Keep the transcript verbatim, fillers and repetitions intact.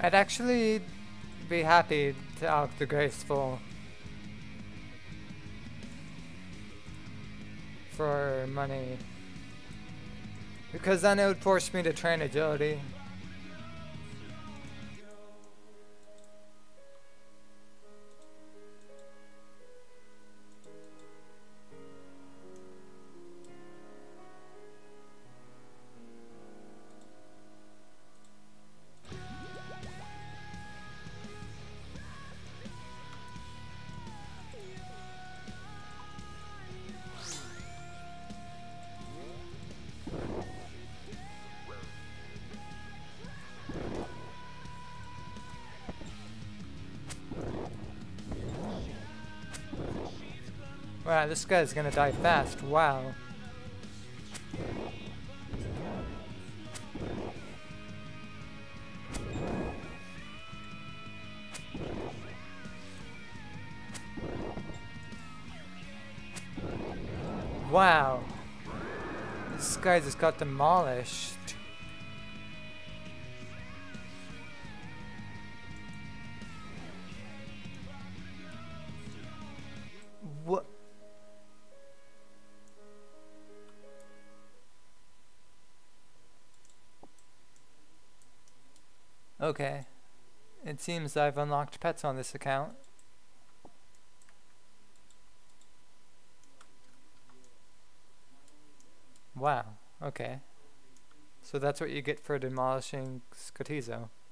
I'd actually be happy to out the graceful for money, because then it would force me to train agility. Wow, this guy's gonna die fast. Wow. Wow. This guy just got demolished. What? Okay. It seems I've unlocked pets on this account. Wow. Okay. So that's what you get for demolishing Skotizo.